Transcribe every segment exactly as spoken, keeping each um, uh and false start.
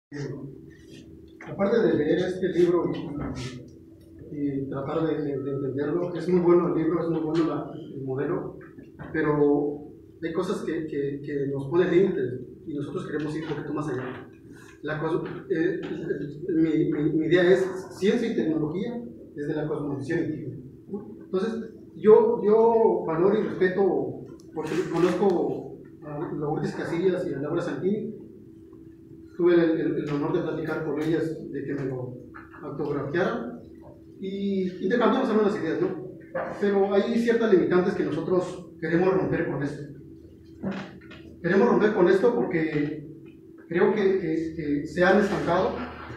Aparte de leer este libro y, y tratar de, de, de entenderlo, es muy bueno el libro, es muy bueno la, el modelo, pero hay cosas que, que, que nos ponen límites y nosotros queremos ir un poquito más allá. La cosa, eh, mi, mi, mi idea es ciencia y tecnología desde la cosmovisión indígena. Entonces, yo, yo valoro y respeto, porque conozco a Lourdes Casillas y a Laura Santini. Tuve el, el, el honor de platicar con ellas, de que me lo autografiaran y intercambiamos algunas ideas, ¿no? Pero hay ciertas limitantes que nosotros queremos romper con esto. Queremos romper con esto porque creo que, que, que se han estancado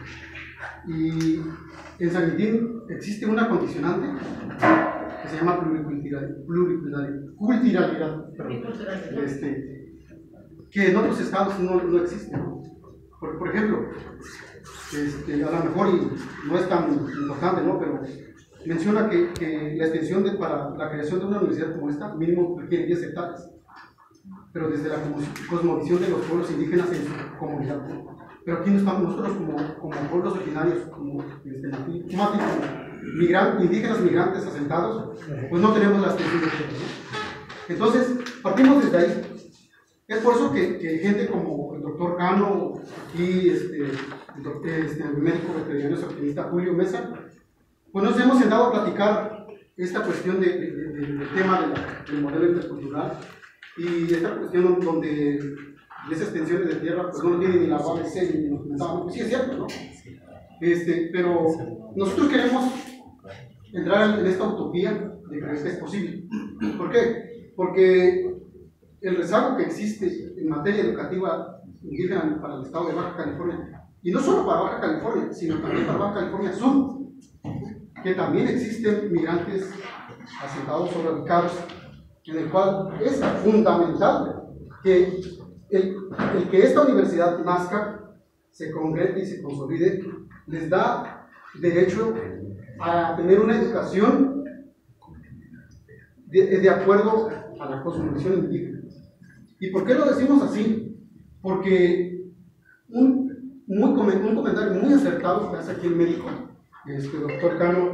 y en San Quintín existe una condicionante que se llama pluriculturalidad, pluriculturalidad, perdón, este, que en otros estados no, no existe, ¿no? Por, por ejemplo, este, a lo mejor y no es tan importante, ¿no? Pero menciona que, que la extensión de, para la creación de una universidad como esta mínimo requiere diez hectáreas, pero desde la cosmovisión de los pueblos indígenas en su comunidad. Pero aquí no estamos nosotros como, como pueblos originarios, como este, como migrantes, indígenas migrantes asentados, pues no tenemos la extensión de tierra, ¿no? Entonces, partimos desde ahí. Es por eso que, que gente como el doctor Cano, aquí este, el, doctor, este, el médico veterinario zootecnista Julio Mesa, pues nos hemos sentado a platicar esta cuestión de, de, de, del tema de la, del modelo intercultural y esta cuestión donde esas extensiones de tierra pues no tienen ni la A B C ni nos pensábamos, pues sí es cierto, ¿no? Este, pero nosotros queremos entrar en esta utopía de que es posible. ¿Por qué? Porque el rezago que existe en materia educativa indígena para el estado de Baja California, y no solo para Baja California, sino también para Baja California Sur, que también existen migrantes asentados o radicados, en el cual es fundamental que el, el que esta universidad nazca, se concrete y se consolide, les da derecho a tener una educación de, de acuerdo a la cosmovisión indígena. ¿Y por qué lo decimos así? Porque un, muy, un comentario muy acertado que hace aquí el médico, este doctor Cano,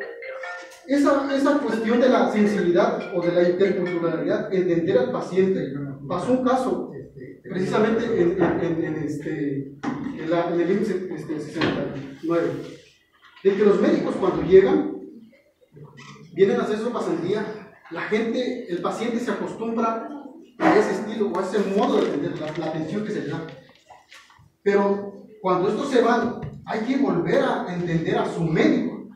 esa, esa cuestión de la sensibilidad o de la interculturalidad, entender al paciente. Pasó un caso, precisamente en, en, en, en, este, en, la, en el I M S S este, sesenta y nueve, de que los médicos cuando llegan, vienen a hacer su pasantía, la gente, el paciente se acostumbra a ese estilo o a ese modo de atender, la, la atención que se le da. Pero cuando estos se van, hay que volver a entender a su médico.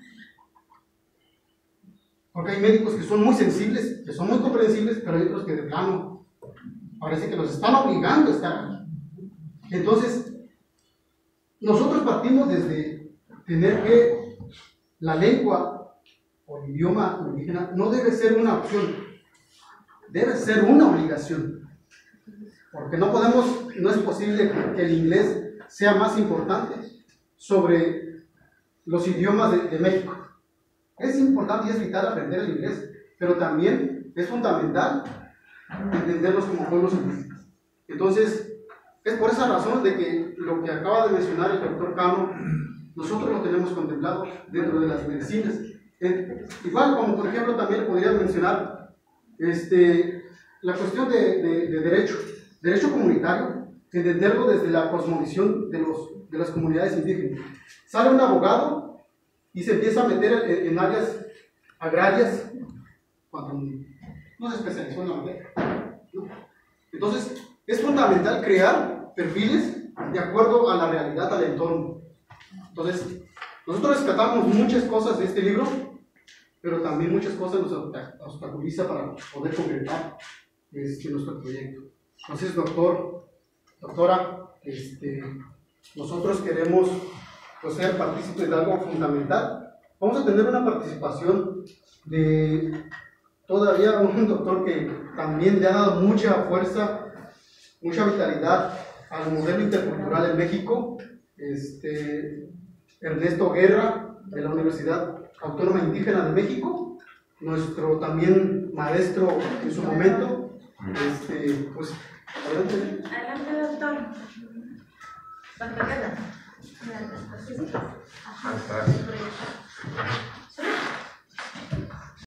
Porque hay médicos que son muy sensibles, que son muy comprensibles, pero hay otros que de plano parece que los están obligando a estar aquí. Entonces, nosotros partimos desde tener que la lengua o el idioma indígena no debe ser una opción, debe ser una obligación, porque no podemos, no es posible que el inglés sea más importante sobre los idiomas de, de México. Es importante y es vital aprender el inglés, pero también es fundamental entenderlos como pueblos indígenas. Entonces, es por esa razón de que lo que acaba de mencionar el doctor Cano, nosotros lo tenemos contemplado dentro de las medicinas. Eh, igual como por ejemplo también podría mencionar este, la cuestión de, de, de derecho, derecho comunitario, entenderlo desde la cosmovisión de, los, de las comunidades indígenas. Sale un abogado y se empieza a meter en, en áreas agrarias cuando no se especializó en la materia, ¿no? Entonces, es fundamental crear perfiles de acuerdo a la realidad, al entorno. Entonces, nosotros rescatamos muchas cosas de este libro, pero también muchas cosas nos obstaculiza para poder concretar este, nuestro proyecto. Entonces, doctor, doctora, este, nosotros queremos pues, ser partícipes de algo fundamental. Vamos a tener una participación de todavía un doctor que también le ha dado mucha fuerza, mucha vitalidad al modelo intercultural en México, este, Ernesto Guerra, de la Universidad Autónoma Indígena de México, nuestro también maestro en su momento. Este, pues, adelante. Adelante, doctor. Para pegarla. Fantástico.